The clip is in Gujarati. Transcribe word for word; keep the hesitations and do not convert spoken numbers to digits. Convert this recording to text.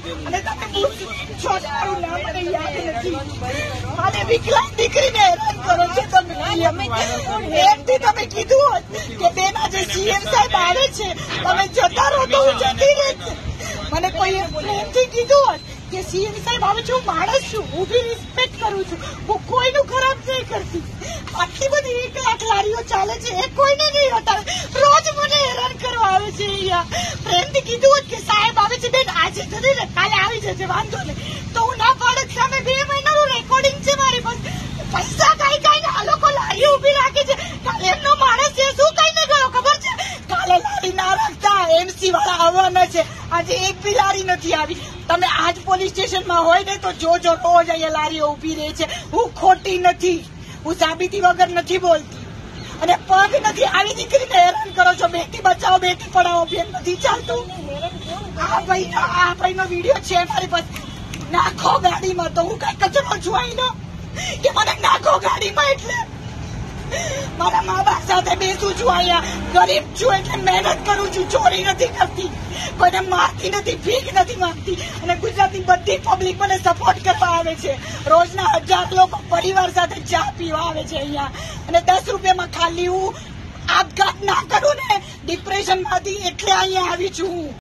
અને તમે છો તમારું નામ મને યાદ નથી. અને વિકલાંગ દીકરીને હેરાન કરો છો તમે. એમથી તમે કીધું હોત કે બેન આજે સીએમ સાહેબ આવે છે, તમે જતા રહો તો હું જતી રહેત. મને કોઈ પ્રેમથી કીધું હોત કે સીએમ સાહેબ આવે છે, હું માણસ છું, હું બી રિસ્પેક્ટ કરું છું, હું કોઈનું ખરાબ નહીં કરતી. આટલી બધી એક લાખ લારીઓ ચાલે છે, એ કોઈને નહીં હતા. રોજ મને હેરાન કરવા આવે છે અહીંયા. પ્રેમથી કીધું હોત કે સાહેબ આવે છે બેન આજે જતી રહે, કાલે આવી જશે, વાંધો નહીં, તો હું ના પાડત. સામે બે મહિનાનું રેકોર્ડિંગ છે મારી પાસે. પૈસા કઈ કઈ આ લોકો લારીઓ ઉભી રાખે છે. કાલે એમનો માણસ છે શું કઈને ગયો ખબર છે? કાલે લારી ના રાખતા એમસી વાળા આવવાના છે, આજે એક બી લારી નથી આવી. તમે આજ પોલીસ સ્ટેશનમાં હોય ને તો જોજો, રોજ અહીંયા લારીઓ ઉભી રહે છે. હું ખોટી નથી, હું સાબિતી વગર નથી બોલતી. અને પગ નથી, આવી દીકરીને હેરાન કરો છો. બેટી બચાવો બેટી પઢાવો બેન નથી ચાલતું. આ ભાઈ આ ભાઈ નો વિડીયો છે મારી પાસે. નાખો ગાડીમાં, તો હું કઈ કચરો છું અહીંનો કે મને નાખો ગાડીમાં. એટલે મારા મા બાપ સાથે બેસું છું અહીંયા. ગરીબ છું એટલે મહેનત કરું છું, ચોરી નથી કરતી, કોઈને મારતી નથી, ભીખ નથી માંગતી. અને ગુજરાતની બધી પબ્લિક મને સપોર્ટ કરવા આવે છે. રોજના હજાર લોકો પરિવાર સાથે ચા પીવા આવે છે અહીંયા. અને દસ રૂપિયામાં ખાલી હું આપઘાત ના કરું ને ડિપ્રેશન માંથી, એટલે અહીંયા આવી છું હું.